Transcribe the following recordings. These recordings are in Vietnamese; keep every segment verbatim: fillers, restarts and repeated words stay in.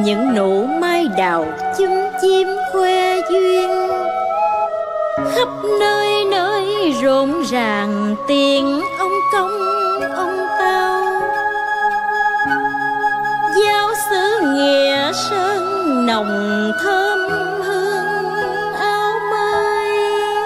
những nụ mai đào chum chim khoe duyên. Khắp nơi nơi rộn ràng tiếng ông công ông tao. Giáo xứ Nghĩa Sơn nồng thơm hương áo mới.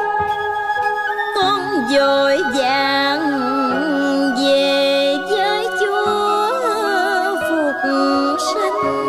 Con vội vàng về với Chúa phục sinh.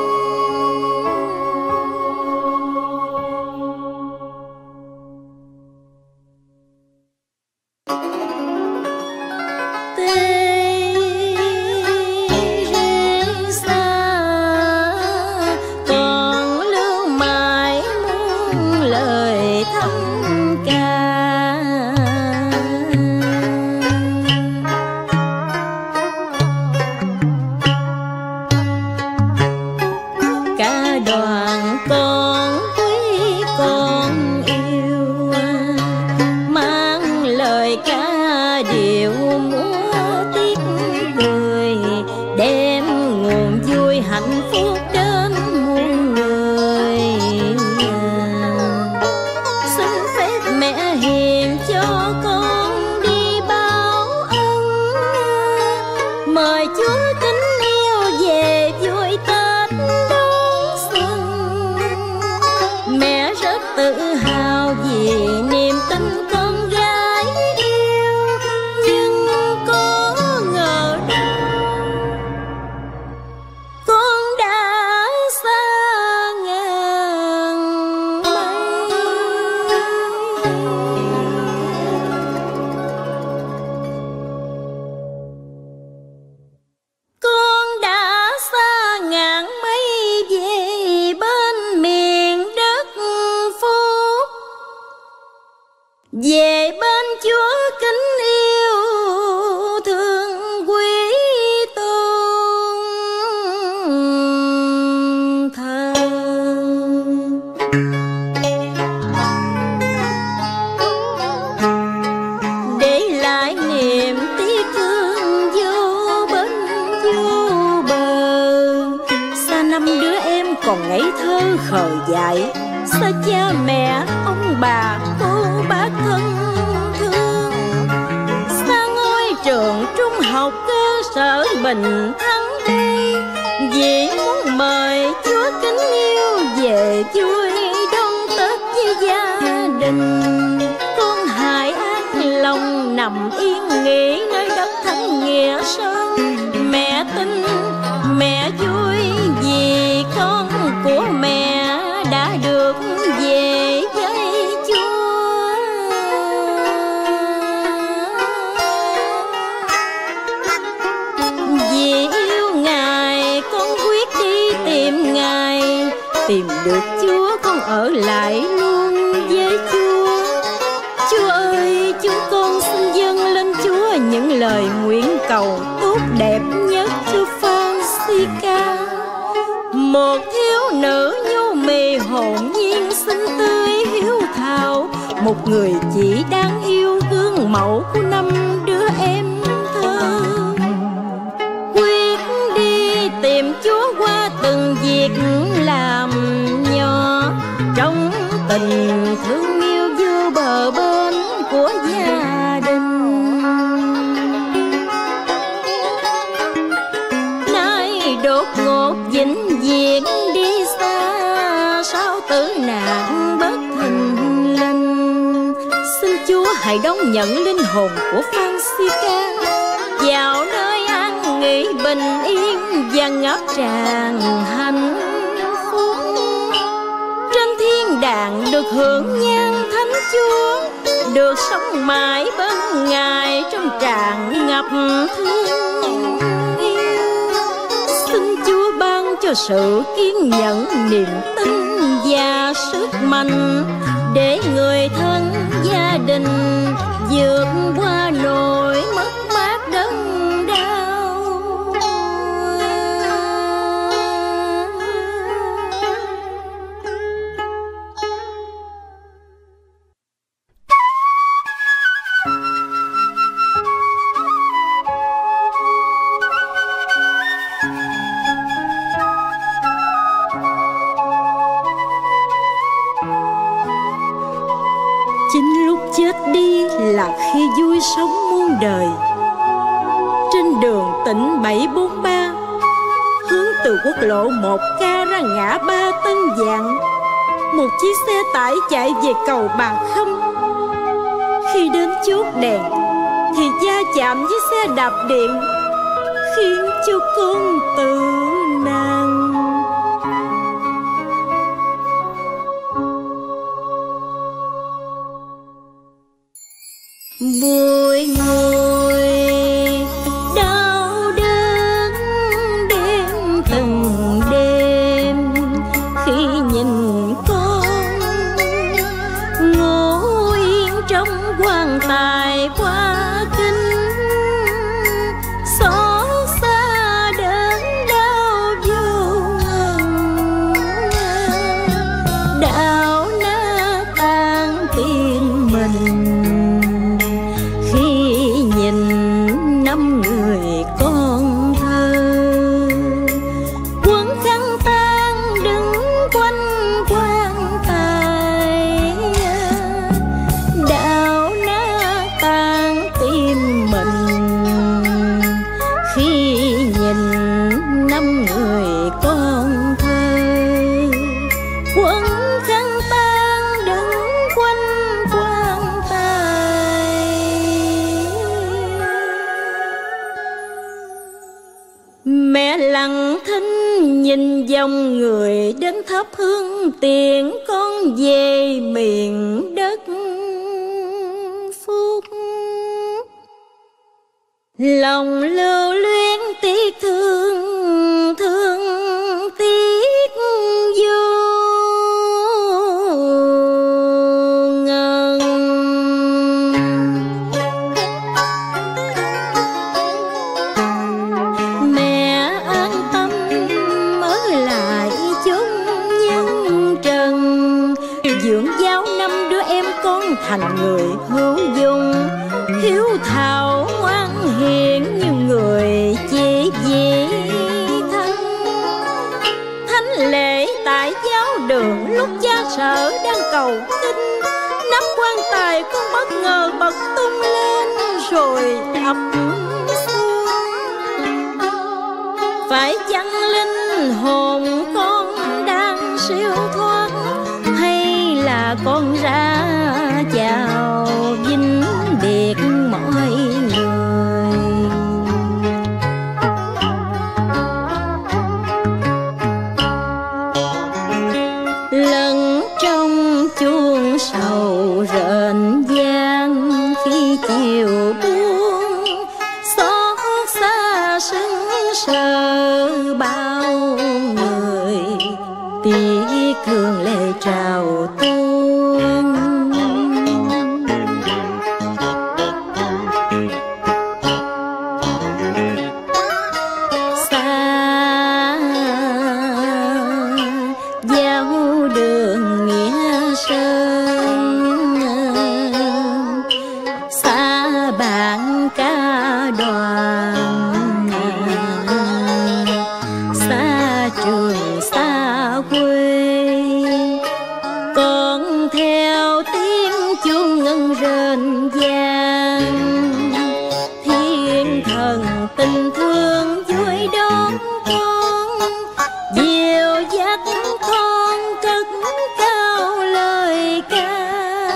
Về bên Chúa kính yêu thương quý tôn thờ. Để lại niềm tiếc thương vô bên vô bờ. Xa năm đứa em còn ngây thơ khờ dại. Xa cha mẹ ông bà cô bác thân thương. Xa ngôi trường trung học cơ sở Bình Thắng đây. Vì muốn mời Chúa kính yêu về vui đón Tết với gia đình. Con hãy an lòng nằm yên nghỉ nơi đất Thánh Nghĩa Sơn. Mẹ tin mẹ vui vì con của mẹ đã được về với Chúa. Vì yêu Ngài con quyết đi tìm Ngài. Tìm được Chúa con ở lại luôn với Chúa. Chúa ơi, chúng con xin dâng lên Chúa những lời nguyện cầu tốt đẹp nhất cho Francisca, một thiếu nữ nhu mì hồn nhiên xinh tươi hiếu thảo, một người chị đáng yêu gương mẫu của năm đứa em thơ. Quyết đi tìm Chúa qua từng việc làm nhỏ, trong tình thương yêu vô bờ bên của gia đình. Nay đột ngột vĩnh viễn đi xa, sao tử nạn bất thình lình. Xin Chúa hãy đón nhận linh hồn của Francisca vào nơi an nghỉ bình yên và ngập tràn hạnh phúc. Trên thiên đàng được hưởng nhan thánh Chúa, được sống mãi bên Ngài trong tràn ngập thương yêu. Xin Chúa ban cho sự kiên nhẫn, niềm tin và sức mạnh để người thân gia đình vượt qua nỗi mất mát đớn đau. là khi vui sống muôn đời. Trên đường tỉnh bảy bốn ba, hướng từ quốc lộ một K ra ngã ba Tân Vạn, một chiếc xe tải chạy về cầu Bà Khâm. Khi đến chốt đèn thì va chạm với xe đạp điện, khiến cho con tử nạn. Bồi ngồi đau đớn đêm từng đêm, khi nhìn con ngồi yên trong quan tài qua kinh, xót xa đớn đau vô ngần, đau nát tan tim mình. Năm người con thơ quấn khăn tang đứng quanh quan tài, đau nát tan tim mình khi nhìn năm người con thơ quấn khăn tang đứng quanh quan tài. Mẹ lặng thinh nhìn dòng người đến thắp hương tiền con về miền đất Phúc. Lòng lưu luyến tiếc thương, thương tiếc vô ngần. Mẹ an tâm ở lại chốn nhân trần, dưỡng giáo năm đứa em con thành người hữu dụng, hiếu thảo ngoan hiền như người chị dì thân. Thánh lễ tại giáo đường lúc cha sở đang cầu kinh, nắp quan tài con bất ngờ bật tung lên rồi ập xuống. Phải chăng linh hồn con đang siêu thoát, hay là con ra chào vĩnh biệt mọi người. Lẫn trong chuông sầu rền vang khi chiều buông, xót xa sững sờ bao người, tiếc thương lệ trào tuôn. Xa giao đường Nghĩa Sơn, xa bạn ca đoàn, xa trường xa quê, con theo tiếng chuông ngân rền vang. Thiên thần tình thương vui đón con, dìu dắt con cất cao lời ca.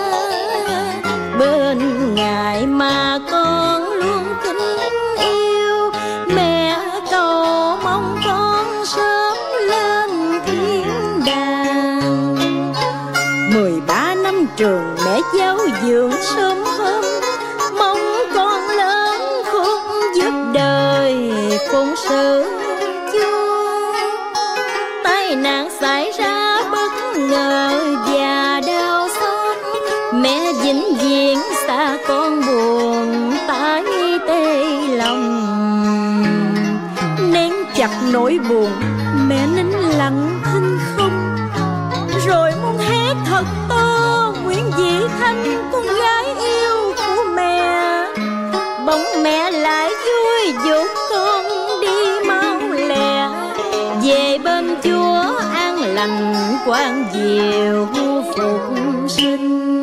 Bên Ngài mà con luôn kính yêu, mẹ cầu mong con sớm lên thiên đàng. Mười ba năm trường mẹ giáo dưỡng sớm hôm, mong con lớn khôn giúp đời phụng sự Chúa. Tai nạn xảy ra bất ngờ và đau xót, mẹ vĩnh viễn xa con buồn tái tê lòng. Nén chặt nỗi buồn mẹ nín lặng thinh không, rồi muốn hét thật to nguyện vị thanh con gái yêu của mẹ. Bỗng mẹ lại vui dỗ con đi mau lẹ, về bên Chúa an lành quan diệu phục sinh.